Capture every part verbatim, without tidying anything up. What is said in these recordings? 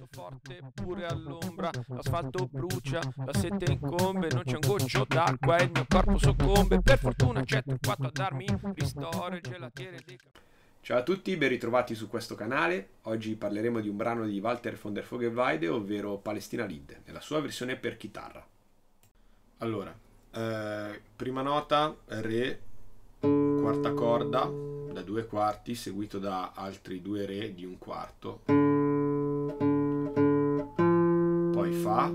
Sto forte pure all'ombra, l'asfalto brucia, la sete incombe, non c'è un goccio d'acqua e il mio corpo soccombe. Per fortuna c'è Torquato a darmi ristoro, il gelatiere dei... Ciao a tutti, ben ritrovati su questo canale. Oggi parleremo di un brano di Walter von der Vogelweide, ovvero Palestina Lied, nella sua versione per chitarra. Allora, eh, prima nota, Re, quarta corda, da due quarti, seguito da altri due Re di un quarto. Poi Fa,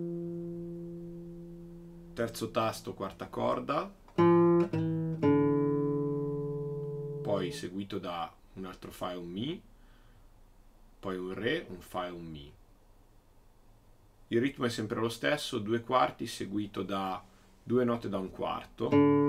terzo tasto, quarta corda, poi seguito da un altro Fa e un Mi, poi un Re, un Fa e un Mi. Il ritmo è sempre lo stesso, due quarti seguito da due note da un quarto,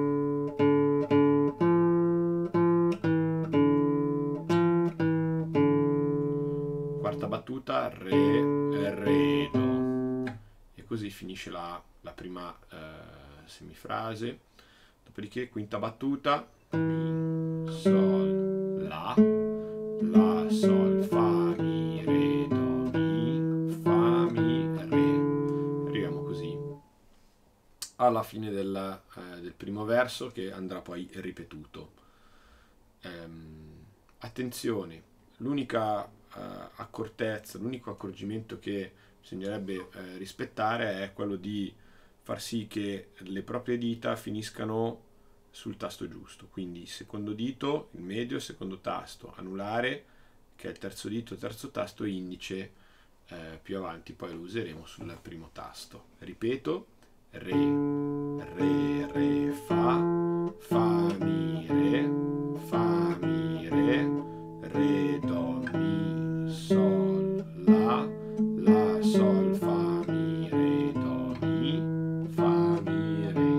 quarta battuta, Re, Re, Do, e così finisce la, la prima eh, semifrase. Dopodiché quinta battuta, Mi, Sol, La, La, Sol, Fa, Mi, Re, Do, Mi, Fa, Mi, Re. Arriviamo così alla fine del, eh, del primo verso, che andrà poi ripetuto. Ehm, attenzione, l'unica eh, accortezza, l'unico accorgimento che bisognerebbe eh, rispettare è quello di far sì che le proprie dita finiscano sul tasto giusto, quindi secondo dito, il medio, secondo tasto, anulare, che è il terzo dito, terzo tasto, indice eh, più avanti poi lo useremo sul primo tasto. Ripeto, Re, Re, Re, Fa, Fa, Mi, Re, Fa, Mi, Re, Re, Do, Mi, Sol, La, La, Sol, Fa, Mi, Re, Do, Mi, Fa, Mi, Re.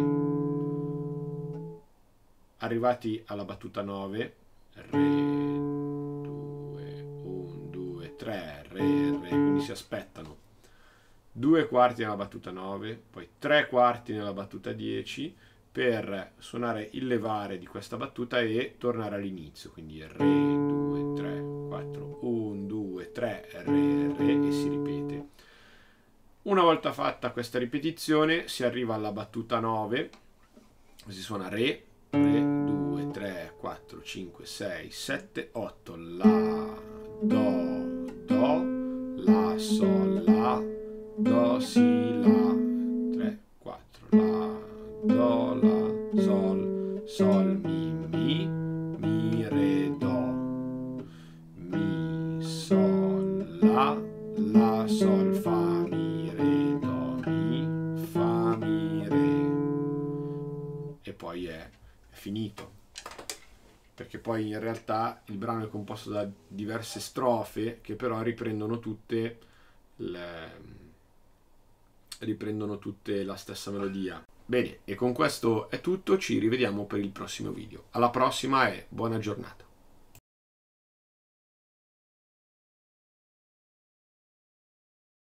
Arrivati alla battuta nove, Re, due, uno, due, tre, Re, Re, quindi si aspettano due quarti nella battuta nove, poi tre quarti nella battuta dieci, per suonare il levare di questa battuta e tornare all'inizio, quindi Re, due, tre, quattro, uno, due, tre, Re, Re, e si ripete. Una volta fatta questa ripetizione si arriva alla battuta nove, si suona Re, Re, due, tre, quattro, cinque, sei, sette, otto, La, Do, Do, La, Sol, La, Do, Si, La, tre, quattro, La, Do, La, Sol, Sol, Mi, Mi, Mi, Re, Do, Mi, Sol, La, La, Sol, Fa, Mi, Re, Do, Mi, Fa, Mi, Re. E poi è finito, perché poi in realtà il brano è composto da diverse strofe che però riprendono tutte le... riprendono tutte la stessa melodia. Bene, e con questo è tutto, ci rivediamo per il prossimo video. Alla prossima e buona giornata.